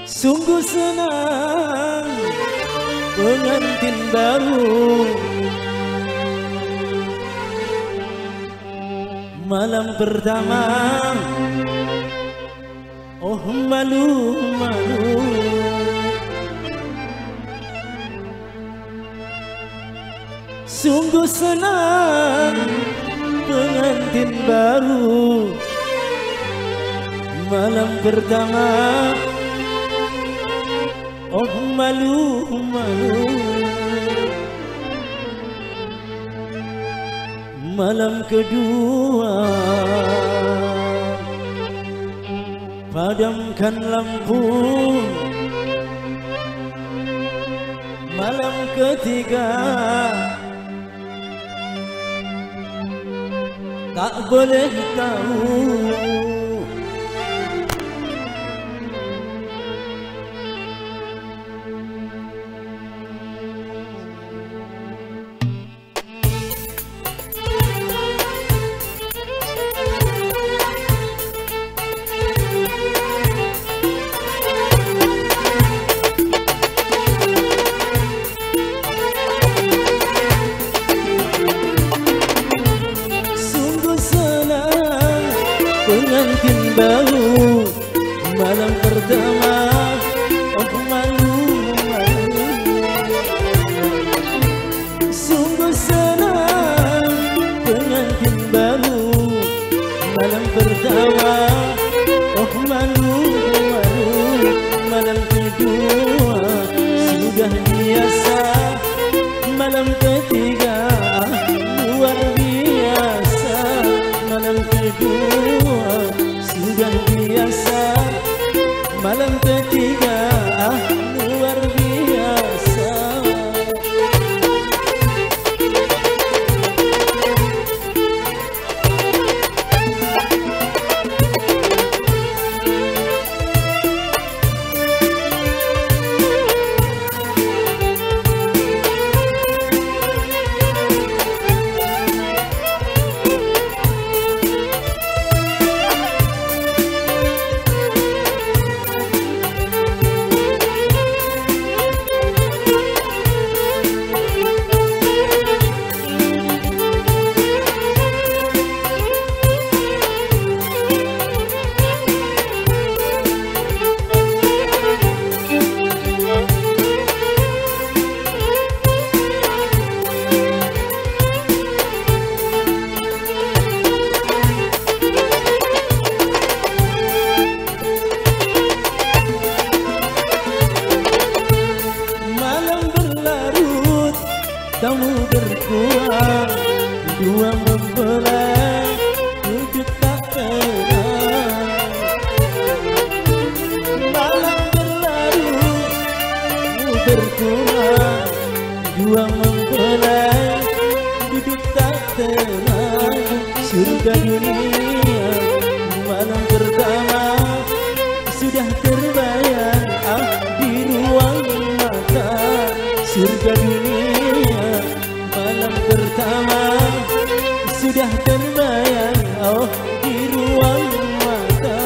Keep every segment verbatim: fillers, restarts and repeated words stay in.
Sungguh senang pengantin baru, malam pertama. Oh malu malu, sungguh senang pengantin baru, malam pertama. Oh malu malu, malam kedua. Padamkan lampu, malam ketiga. Tak boleh tahu pengantin baru, malam pertama. Oh malu malu, sungguh senang pengantin baru, malam pertama. Oh malu malu, malam kedua. Sudah biasa, malam ketiga. Luar biasa, malam kedua. Sudah biasa, malam ketiga. Ah, luar biasa. Tamu berkurang, dua mempelai wujud tak tenang. Malam berlarut, berkurang, dua mempelai wujud tak tenang. Surga dunia, malam pertama sudah terbayang ah di ruang mata. Surga dunia, malam pertama sudah terbayang oh di ruang mata.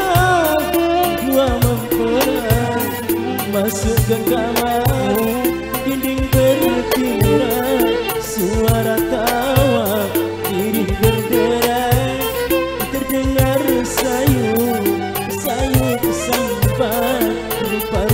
masuk ke kamar dinding berkira, suara tawa dinding berderai, terdengar sayu sayu sampai rupa